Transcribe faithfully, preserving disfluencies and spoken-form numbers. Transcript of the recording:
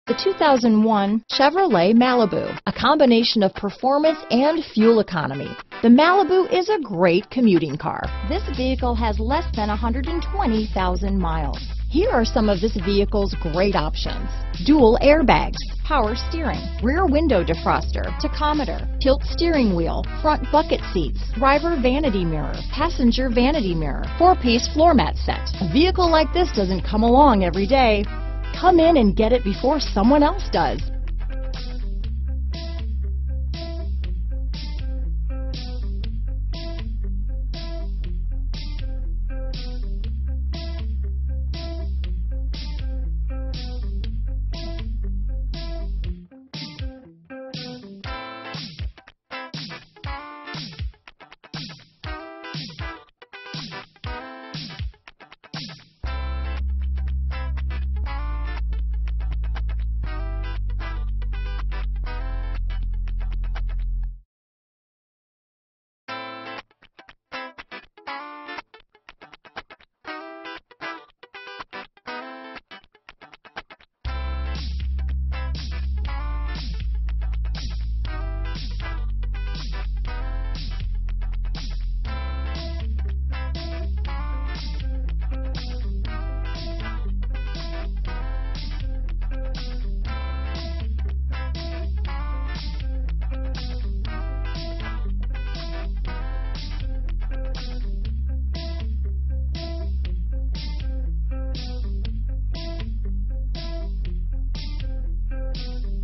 The two thousand one Chevrolet Malibu, a combination of performance and fuel economy. The Malibu is a great commuting car. This vehicle has less than one hundred twenty thousand miles. Here are some of this vehicle's great options: dual airbags, power steering, rear window defroster, tachometer, tilt steering wheel, front bucket seats, driver vanity mirror, passenger vanity mirror, four-piece floor mat set. A vehicle like this doesn't come along every day. Come in and get it before someone else does.